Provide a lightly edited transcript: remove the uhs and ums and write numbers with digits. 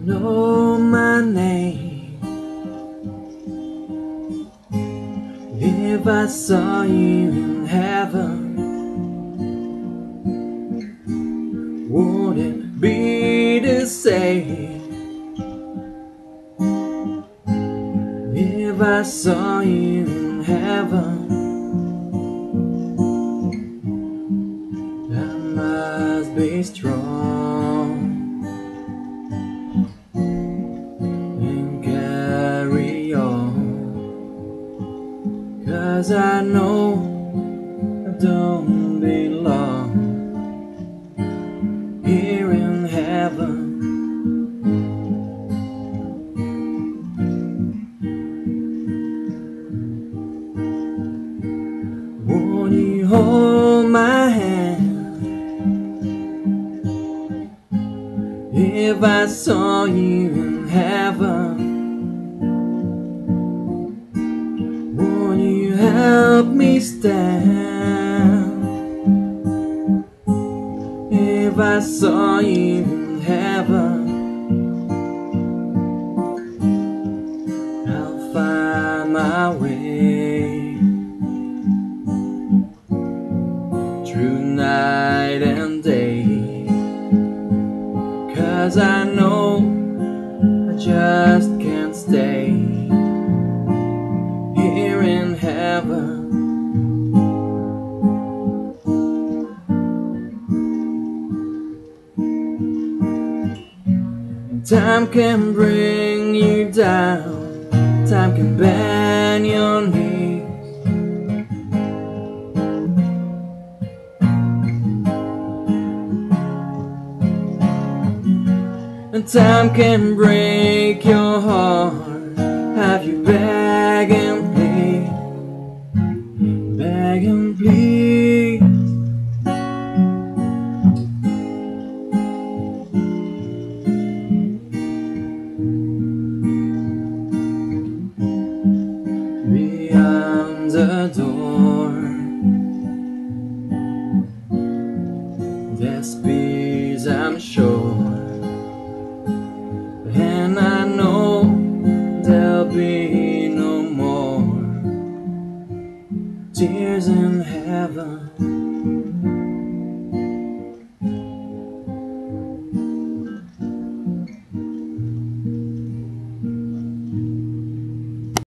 know my name. If I saw you in heaven, would it be the same? If I saw you in heaven, I must be strong and carry on, 'cause I know I don't belong here in heaven. Won't you hold my hand if I saw you in heaven? Won't you help me stand if I saw you in heaven? I'll find my way through night and day, 'cause I know I just can't stay here in heaven. Time can bring you down, time can bend your knees, and time can break your heart